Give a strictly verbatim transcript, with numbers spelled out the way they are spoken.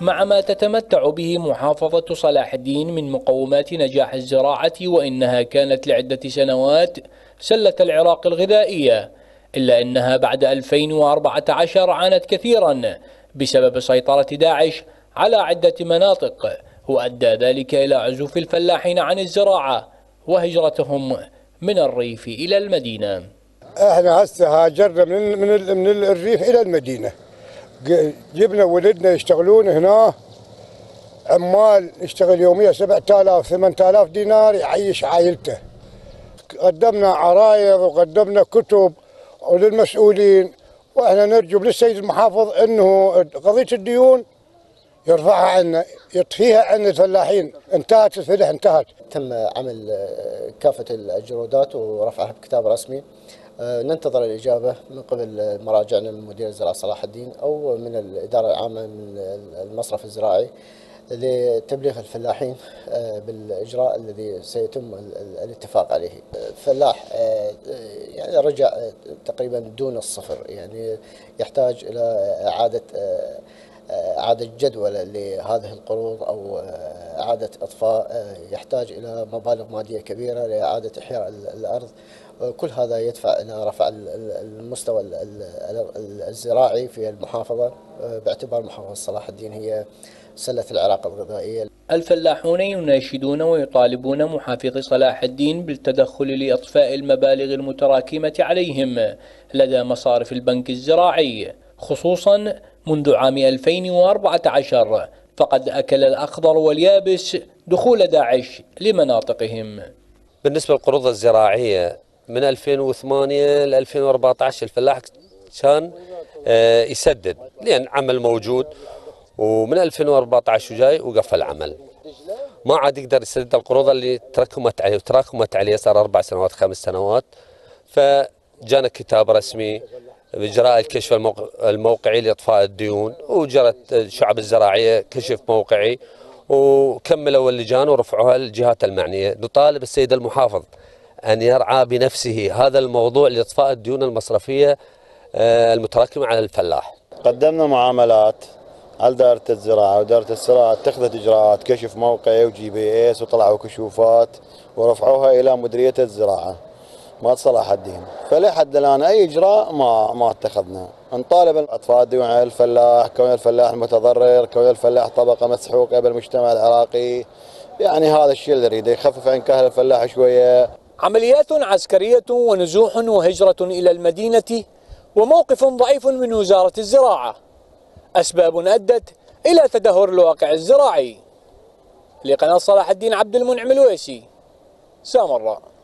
مع ما تتمتع به محافظة صلاح الدين من مقومات نجاح الزراعة، وإنها كانت لعدة سنوات سلة العراق الغذائية، إلا أنها بعد ألفين وأربعة عشر عانت كثيرا بسبب سيطرة داعش على عدة مناطق، وأدى ذلك إلى عزوف الفلاحين عن الزراعة وهجرتهم من الريف إلى المدينة. احنا هسه هاجرنا من من من الريف إلى المدينة، جبنا ولدنا يشتغلون هنا عمال، يشتغل يوميا سبعة آلاف ثمانية آلاف دينار يعيش عائلته. قدمنا عرايض وقدمنا كتب وللمسؤولين، واحنا نرجو للسيد المحافظ انه قضيه الديون يرفعها عنا، يطفيها عن الفلاحين. انتهت الفلاح، انتهت. تم عمل كافه الجرودات ورفعها بكتاب رسمي. ننتظر الاجابه من قبل مراجعنا من مدير الزراعه صلاح الدين او من الاداره العامه من المصرف الزراعي لتبليغ الفلاحين بالاجراء الذي سيتم الاتفاق عليه. الفلاح يعني رجع تقريبا دون الصفر، يعني يحتاج الى اعاده اعاده جدولة لهذه القروض او اعاده اطفاء، يحتاج الى مبالغ ماديه كبيره لاعاده احياء الارض. كل هذا يدفع الى رفع المستوى الزراعي في المحافظه، باعتبار محافظه صلاح الدين هي سلة العراق الغذائية. الفلاحون يناشدون ويطالبون محافظ صلاح الدين بالتدخل لإطفاء المبالغ المتراكمة عليهم لدى مصارف البنك الزراعي، خصوصا منذ عام ألفين وأربعة عشر فقد أكل الأخضر واليابس دخول داعش لمناطقهم. بالنسبة للقروض الزراعية من ألفين وثمانية ل ألفين وأربعة عشر الفلاح كان يسدد لأن عمل موجود، ومن ألفين وأربعة عشر وجاي وقف العمل، ما عاد يقدر يسدد القروض اللي تراكمت عليه وتراكمت عليه صار أربع سنوات خمس سنوات. فجانا كتاب رسمي بإجراء الكشف الموقعي لإطفاء الديون، وجرت الشعب الزراعية كشف موقعي وكملوا اللجان ورفعوها للجهات المعنية. نطالب السيد المحافظ أن يرعى بنفسه هذا الموضوع لإطفاء الديون المصرفية المتراكمة على الفلاح. قدمنا معاملات على دائرة الزراعة ودائرة الزراعة اتخذت إجراءات كشف موقعي وجي بي اس وطلعوا كشوفات ورفعوها إلى مديرية الزراعة مال صلاح الدين، فلحد الآن أي إجراء ما ما اتخذنا. نطالب الأطفال الديون على الفلاح، كون الفلاح المتضرر، كون الفلاح طبقة مسحوقة بالمجتمع العراقي، يعني هذا الشيء اللي نريده يخفف عن كاهل الفلاح شوية. عمليات عسكرية ونزوح وهجرة إلى المدينة وموقف ضعيف من وزارة الزراعة أسباب أدت إلى تدهور الواقع الزراعي. لقناة صلاح الدين عبد المنعم الويسي، سامراء.